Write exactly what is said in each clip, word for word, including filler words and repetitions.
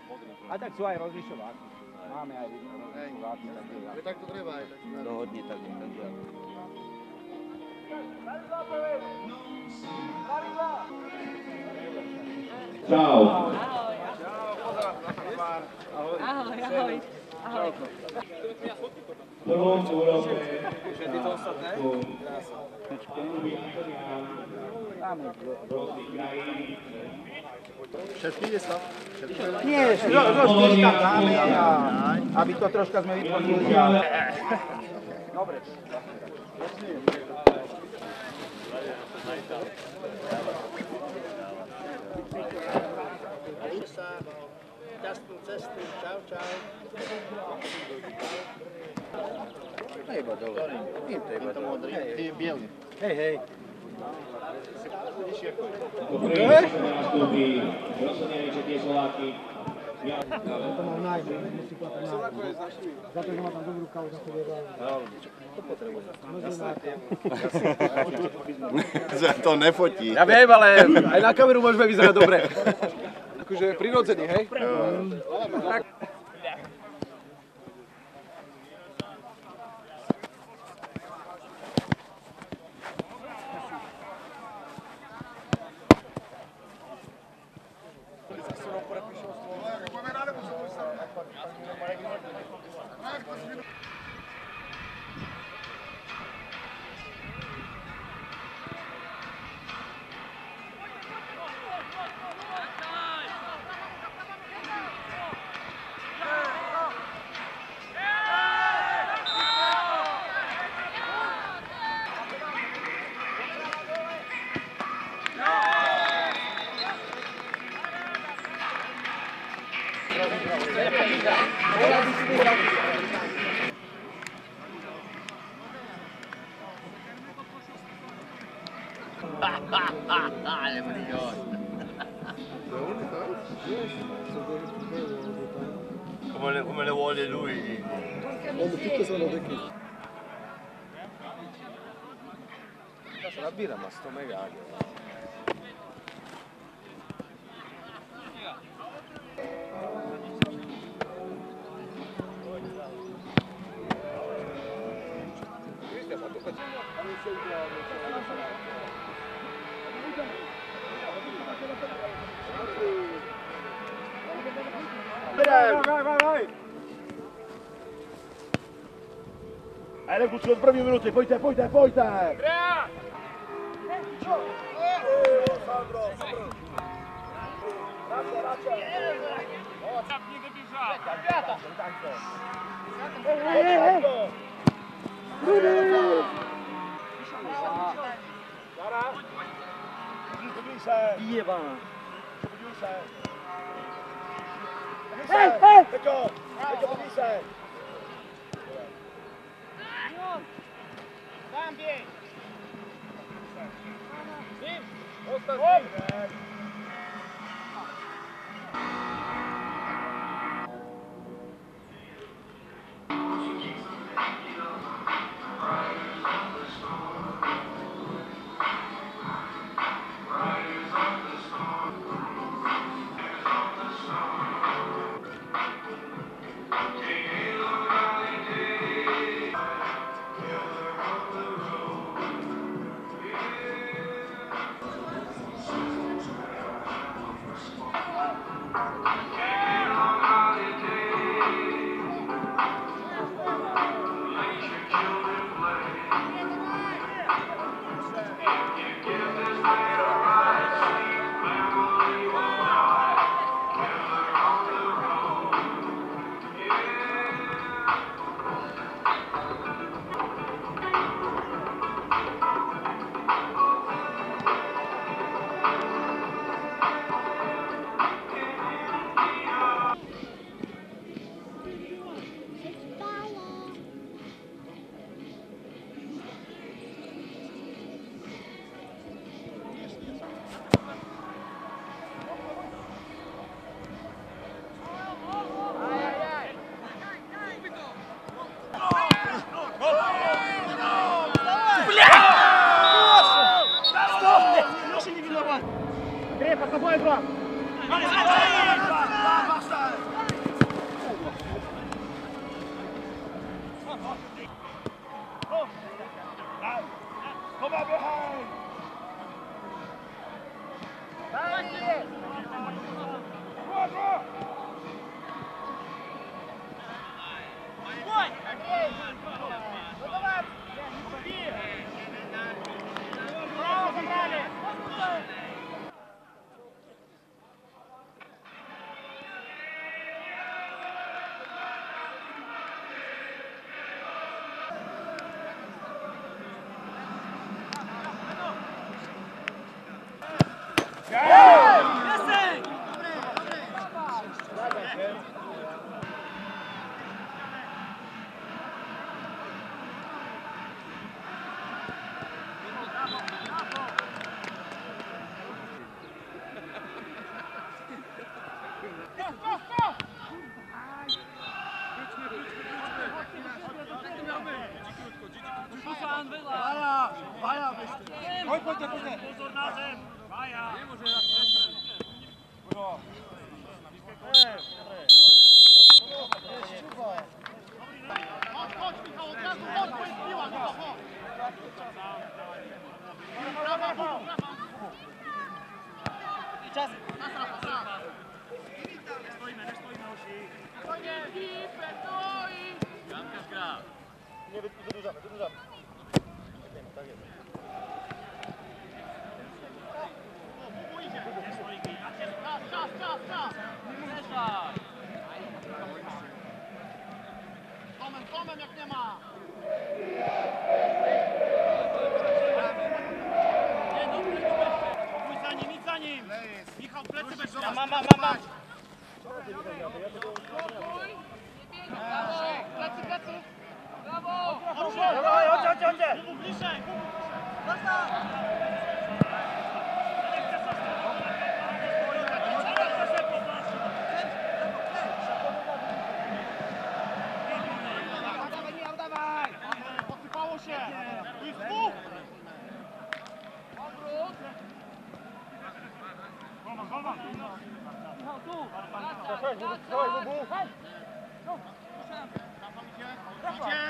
A tak sú aj rozlišováky. Máme aj rozlišováky. Tak to treba aj. Dohodne tak, tak ja. Čau. Ahoj, ahoj. Ahoj. V prvom úroke sú kluby Antonián z rôznych krajín. Všetky ide sa? Nie, rozlišky tam dáme, aby to troška sme vyplnili. Dobre. Šťastnú cestu, čau, čau. To je iba dole. Nie, to je iba dole. Ty je bielý. Hej, hej. Dobre, nastúpi Rosonieriče, tie Slováky. To mám nájsť, musí platiť nájsť. Za to, že má tam dobrú kávu, za to vie veľa. To potrebuje. To nefotí. Ja viem, ale aj na kameru môžeme vyzerať dobre. Akože prirodzený, hej? Ale brillon. Come le, come le vuole lui. La birra, ma sto megano. Vai, vai, vai! Hai le cucciole proprio minuti, poi te, poi te, poi te! Andrea! Sandro! Raczej, raczej! Nie Jeba! Hej, hej! Peťo! Peťo, podíj sa! Tam biež! Ním! Ostatní! Andrea, passa a bola, Eduardo! Vai, vai, vai! Nie, wydłużamy, wydłużamy. Tak jest. Czas, czas, czas! Tomem, tomem jak nie ma! Nie, dobry, dobry! Idź za nim, idź za nim! Michał, plecy bez szans! Mam, mam, mam! Plecy, plecy! Brawo! Chodź, chodź, chodź! Kubu bliżej! Posypało się! Tu jest dwóch! Obrót! Golman, golman! Michał, tu! Dawaj, dawaj, Bubu! Idzie!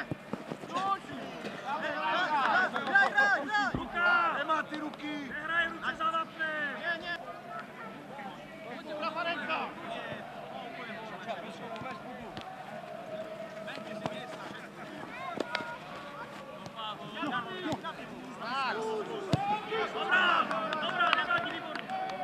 Graj, graj, graj! Ruka! Nie ma ty ruki! Nie graj ruce za wapny! Nie, nie! Prawa ręka! Dobra, dobra, nie ma Gilibor!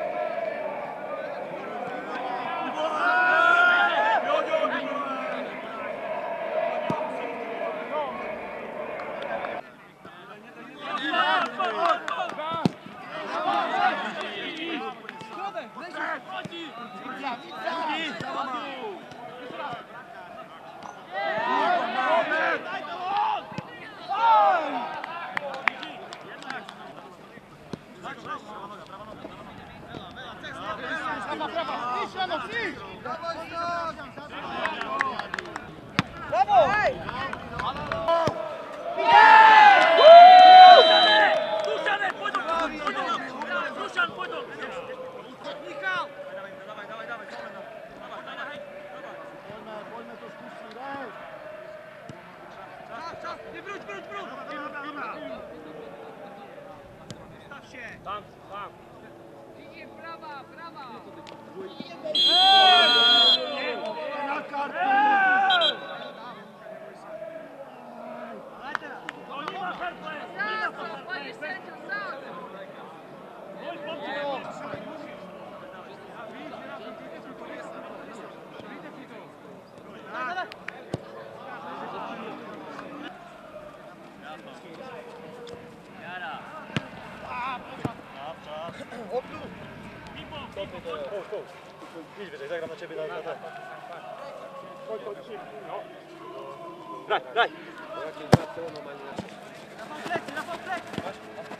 Prawa, prawa! Idź, Rano, idź! Brawo! Duszan, pójdą! Duszan, pójdą! Michał! Dawaj, dawaj, dawaj! Wolne to spuści, raz! Czas, czas! Nie wróć, wróć, wróć! Staw się! Tam, tam! Idzie, prawa, prawa! Na kartę! No nie ma kartę! Zaraz, panie sędzio, zaraz! Idź wyżej, zagram na ciebie na ten. Chodź, chodź, no. Graj, graj! Rafał plecy, Rafał plecy!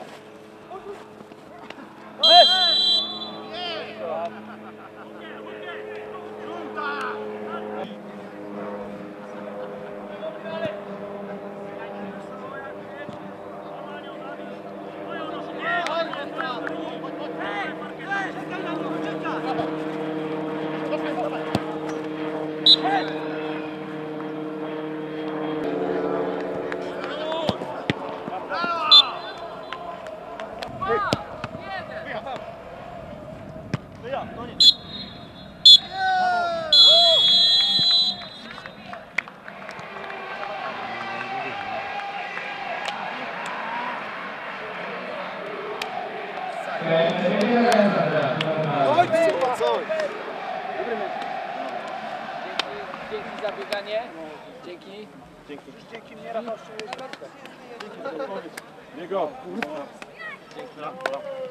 Dzięki za bieganie. Dzięki. Dzięki. Dzięki mnie, Rafał. Niego.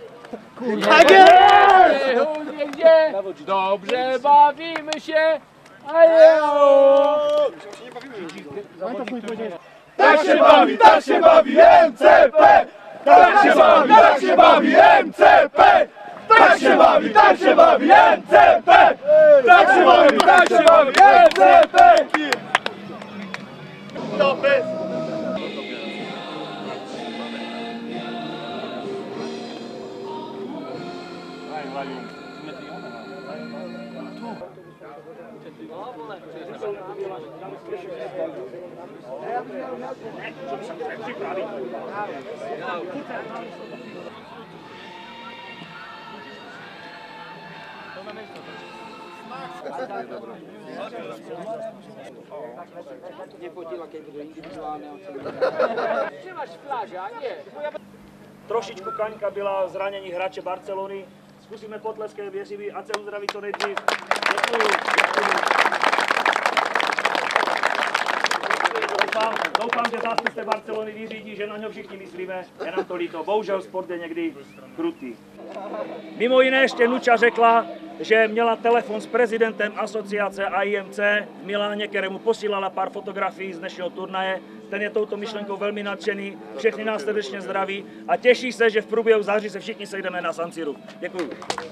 Kurwa. Gdzie? Dobrze bawimy się. Tak się bawi, tak się bawi M C P! Tak się bawi, tak się bawi M C P! Tak się bawi, tak się bawi M C P! Tak się bawi, tak się bawi M C P! Lopez! Trošičku Kaňka byla zranění hráče Barcelony. Zkusíme potlesky, věřím, ať se uzdraví co nejdřív. Děkuju. Doufám, doufám, že zástupce Barcelony vyřídí, že na něho všichni myslíme. Je nám to líto. Bohužel sport je někdy krutý. Mimo jiné ještě Nuča řekla, že měla telefon s prezidentem asociace A I M C v Miláně, kterému posílala pár fotografií z dnešního turnaje. Ten je touto myšlenkou velmi nadšený, všechny nás srdečně zdraví a těší se, že v průběhu září se všichni sejdeme na San Siru. Děkuju.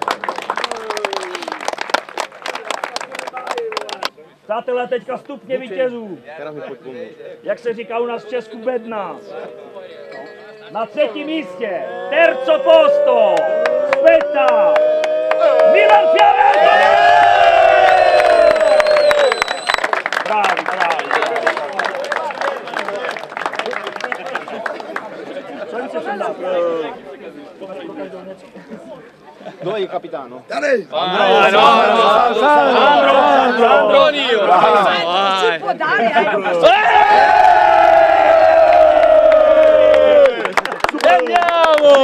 Přátelé, teďka stupně vítězů. Jak se říká u nás v Česku, bedna. Na třetím místě terzo posto spetta Milan Fiamme! Bravi, bravi. Co jim se sem dá? Kdo je capitano? Dai! Sandro! Sandro! Antonio! Si può dare, eh? Andiamo!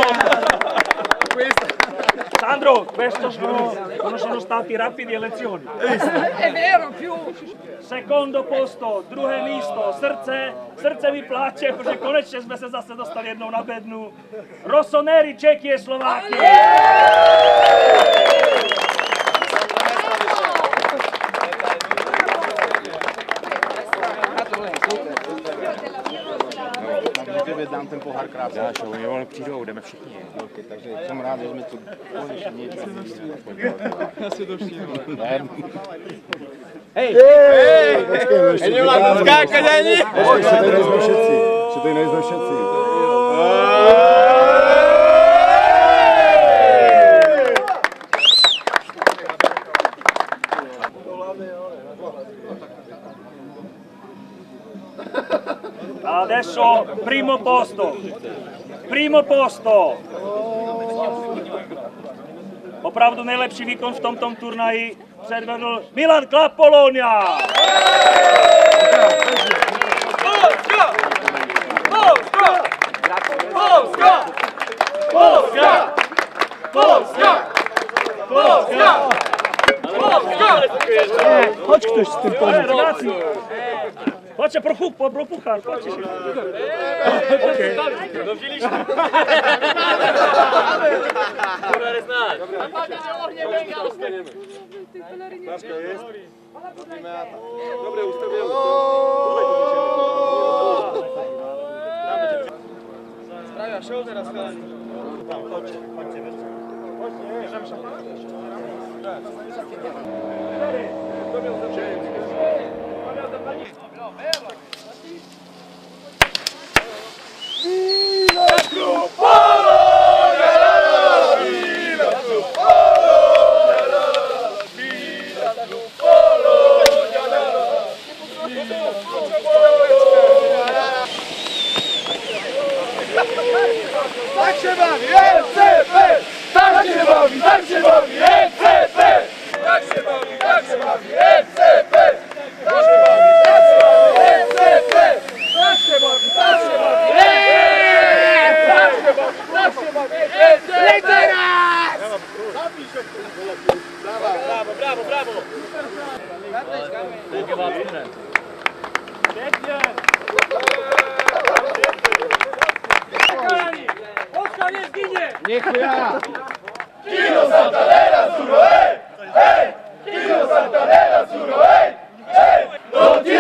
Sandro, questo sono, sono stati rapidi elezioni. È vero, più. Secondo posto, druhé místo, srdce, srdce mi pláče, protože konečně jsme se zase dostali jednou na bednu. Rossoneri, Čekie, Slovákie. Tebe dám ten pohár krátce. Já, čo, oni volno přijdou, jdeme všichni. Takže jsem rád, že jsme tu konečně něco. Já si to všimnu. Hej! Hej! Počkejme, ještě Není vládno skákat ani! Ještě tady nejsme všetci. Ještě tady nejsme všetci. Adesso primo posto, primo posto. Opravdu nejlepší výkon v tomto turnaji předvedl Milan Klap Polonia. Polska! Polska! Polska! Polska! Polska! Polska! Polska! Chodź ktoś z tym pomóc. Ragazzi, chodźcie pro huk, pro puchar, chodźcie się. Okej. Dobre ustawione. Sprawia show teraz. Chodźcie, chodźcie, chodźcie. Bierzemy szampana? Tak się bawi M C P! Tak się bawi, tak się bawi M C P! Tak się bawi, tak się bawi M C P! Tak się bawi, tak się bawi M C P! Tak się bawi, tak się bawi Tak się bawi, tak się bawi M C P! Teraz! Brawo, brawo, brawo! Polska nie zginie! Niech ja! Kilo Santanera, Suroe! Hej! Kilo Santanera, Suro, hej! Hej! Do